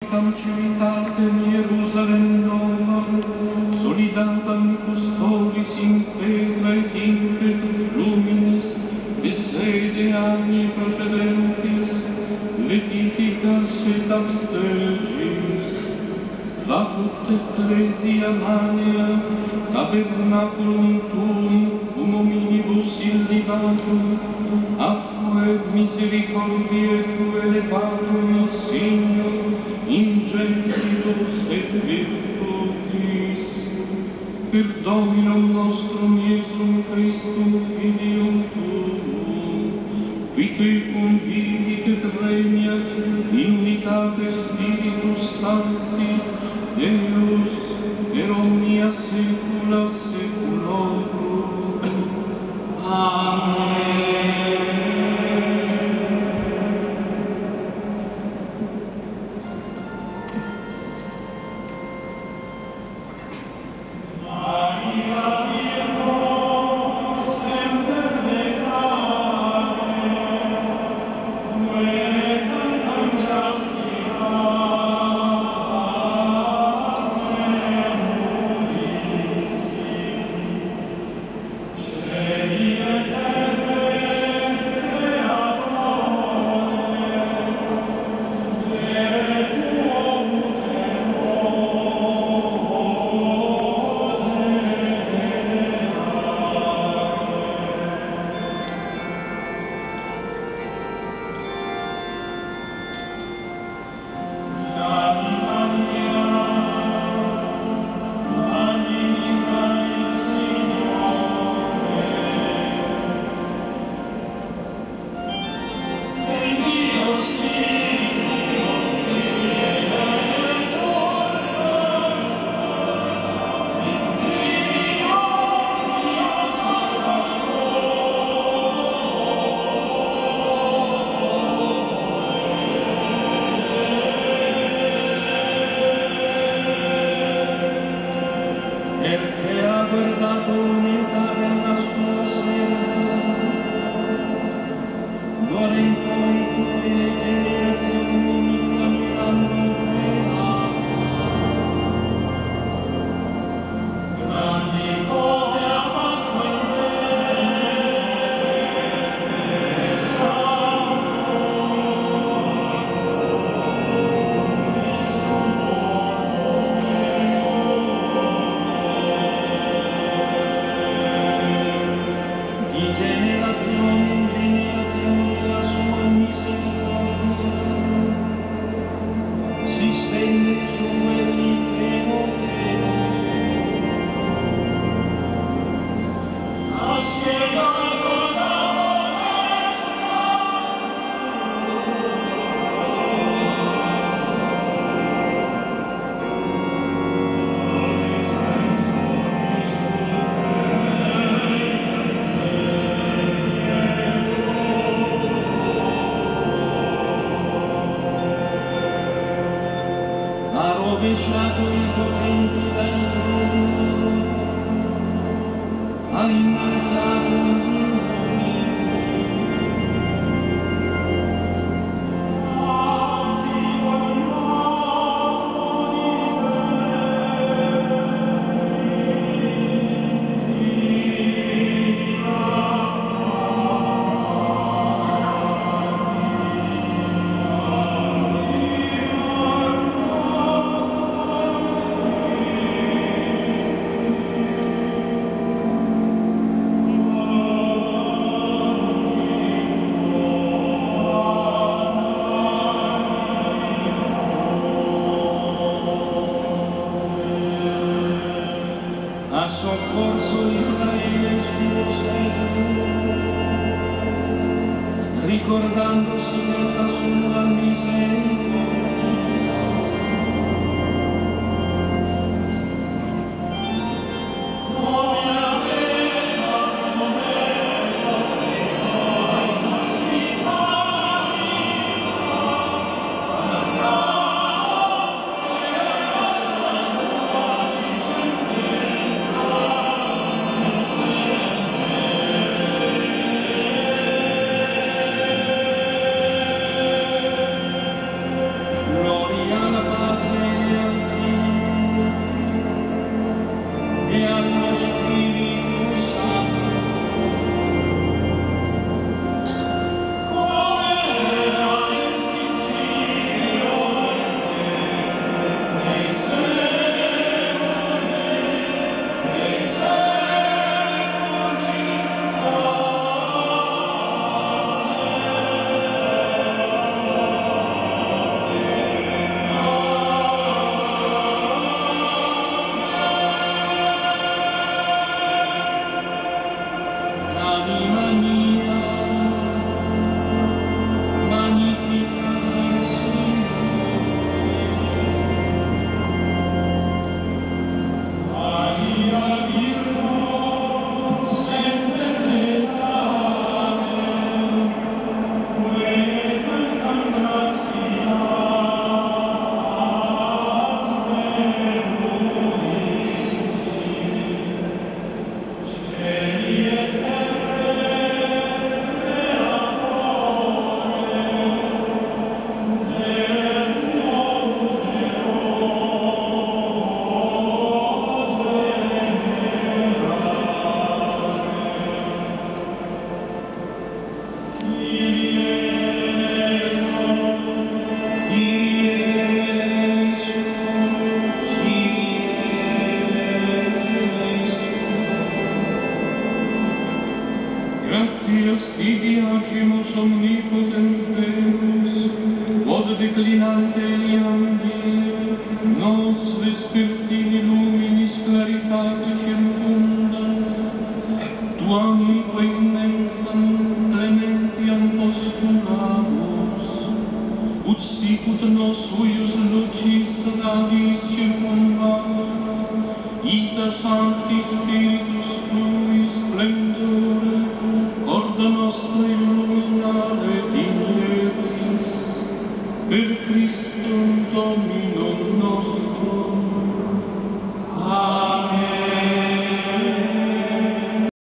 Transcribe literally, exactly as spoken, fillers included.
citam civitatem Ierusalem novam, solidatam custoris in petra et impetus luminis, de sede anni procedentis, letificas et abstergis, facut ecclesia mania, tabernaculum tuum, cum hominibus illibatum, atque misericordiae tue elevatum, Signor, in gentilis et virtutis, per Dominum nostrum Iesum Christum Filium tuum, qui tecum vivit et regnat in unitate Spiritus Sancti, Deus, per omnia saecula saeculorum. Amen. rovesciato i potenti dai troni, ha innalzato il ha soccorso Israele suo servo, ricordandosi della sua misericordia. vespertini luminis claritate circundas, tuam quae immensam clementiam postulamus, ut sicut nos huius lucis radis circumvallas, ita Sancti Spiritus